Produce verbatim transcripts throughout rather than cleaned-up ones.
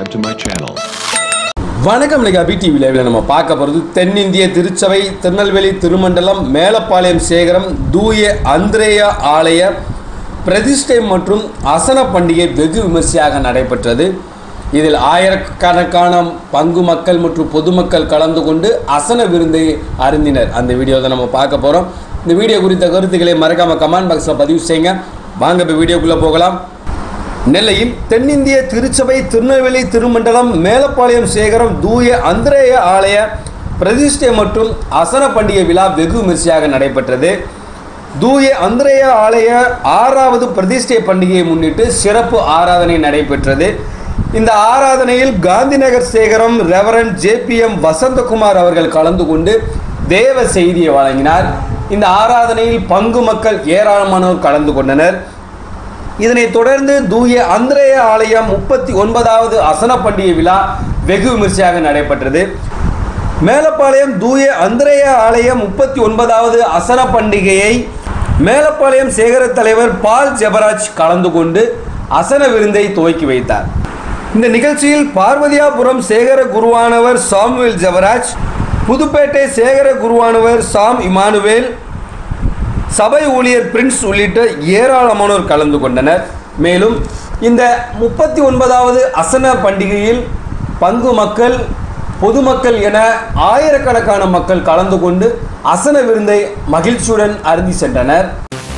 subscribe to my channel. வணக்கம் லிகா PDV லைவ்ல நம்ம பார்க்க போகிறது தென்னிந்திய திருச்சபை திருநெல்வேலி திருமண்டலம் மேலப்பாளையம் சேகரம் தூய அந்திரேயா ஆலய பிரதிஷ்டை மற்றும் அசன பண்டிகை வெகு விமர்சையாக நடைபெற்றது. இதில் ஆயிரக்கணக்கான பங்கு மக்கள் மற்றும் பொதுமக்கள் கலந்து கொண்டு அசன விருந்தை அருந்தினர். அந்த வீடியோ தான் நம்ம பார்க்க போகிறோம். இந்த வீடியோ குறித்த கருத்துக்களை மறக்காமல் கமெண்ட் பாக்ஸில் பதிவு செய்யுங்க. வாங்க இப்போ வீடியோக்குள்ளே போகலாம். நெல்லையில் தென்னிந்திய திருச்சபை திருநெல்வேலி திருமண்டலம் மேலப்பாளையம் சேகரம் தூய அந்திரேய ஆலய பிரதிஷ்டை மற்றும் அசன பண்டிகை விழா வெகு விமர்சையாக நடைபெற்றது. தூய அந்திரேய ஆலய ஆறாவது பிரதிஷ்டை பண்டிகையை முன்னிட்டு சிறப்பு ஆராதனை நடைபெற்றது. இந்த ஆராதனையில் காந்திநகர் சேகரம் reverend J P M Vasanthakumar அவர்கள் கலந்து கொண்டு தேவ செய்தியை வழங்கினார். இந்த ஆராதனையில் பங்கு மக்கள் ஏராளமானோர் கலந்து கொண்டனர். இதனைத் தொடர்ந்து தூய அந்திரேய ஆலயம் முப்பத்தி ஒன்பதாவது அசன பண்டிகை விழா வெகு விமர்சையாக நடைபெற்றது. மேலப்பாளையம் தூய அந்திரேய ஆலயம் முப்பத்தி ஒன்பதாவது அசன பண்டிகையை மேலப்பாளையம் சேகர தலைவர் பால் ஜெபராஜ் கலந்து கொண்டு அசன விருந்தை துவக்கி வைத்தார். இந்த நிகழ்ச்சியில் பார்வதியாபுரம் சேகர குருவானவர் சாமுவேல் ஜெபராஜ், புதுப்பேட்டை சேகர குருவானவர் சாம் இமானுவேல், சபை ஊழியர் பிரின்ஸ் உள்ளிட்ட ஏராளமானோர் கலந்து கொண்டனர். மேலும் இந்த முப்பத்தி ஒன்பதாவது அசன பண்டிகையில் பங்கு மக்கள் பொதுமக்கள் என ஆயிரக்கணக்கான மக்கள் கலந்து கொண்டு அசன விருந்தை மகிழ்ச்சியுடன் அருந்தி சென்றனர்.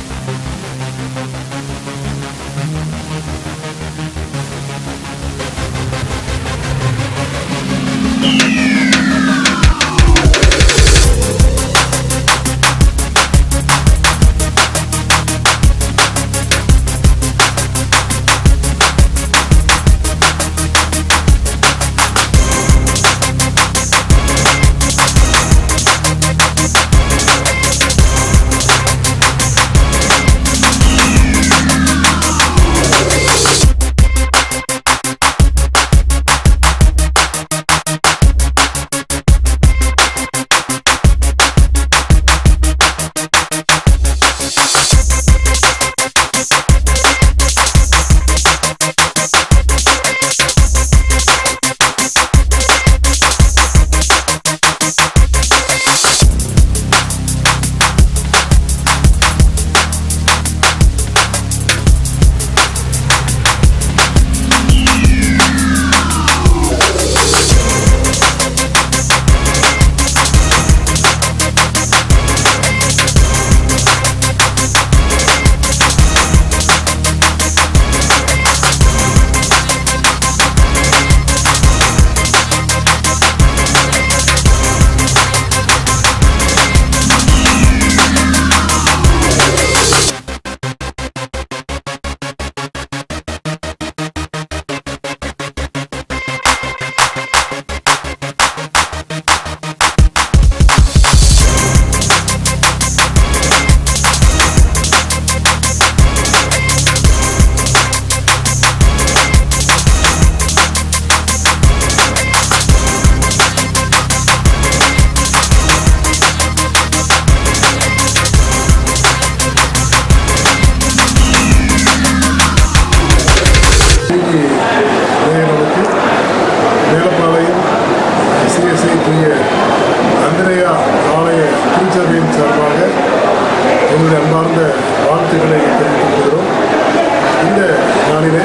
மேலப்பாளையம் சிஎஸ்ஐ தூய அந்திரேயா ஆலய திருச்சபையின் சார்பாக எங்களுடைய அன்பார்ந்த வாழ்த்துக்களை தெரிவித்துக் கொள்கிறோம். இந்த நாளிலே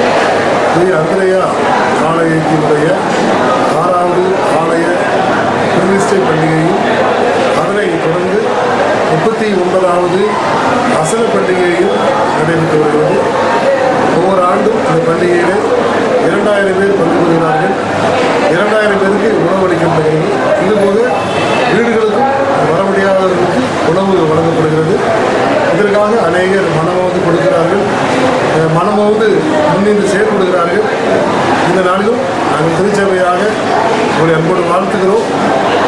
தூய அந்திரேயா ஆலயத்தினுடைய ஆறாவது ஆலய பிரதிஷ்டை பண்டிகையும் அதனைத் தொடர்ந்து முப்பத்தி ஒன்பதாவது அசன பண்டிகையும் நடைபெற்று வருகிறது. ஒவ்வொரு ஆண்டும் இந்த பண்டிகையிலே இரண்டாயிரம் பேர் பங்கு கொள்கிறார்கள். இரண்டாயிரம் பேருக்கு உணவளிக்கப்படுகிறது. இதுபோது வீடுகளுக்கும் வர முடியாதவர்களுக்கு உணவு வழங்கப்படுகிறது. இதற்காக அநேகர் மனமோந்து கொடுக்கிறார்கள், மனமோந்து முன்னின்று செயல்படுகிறார்கள். இந்த நாளிலும் நாங்கள் திருச்சபையாக உங்களை அன்போடு வாழ்த்துகிறோம்.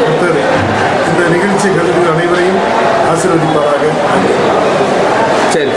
இந்த நிகழ்ச்சி கல்வி அனைவரையும் ஆசீர்வதிப்பாராக. சரி.